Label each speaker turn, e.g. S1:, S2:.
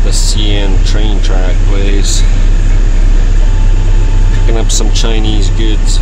S1: the CN train track place. Picking up some Chinese goods.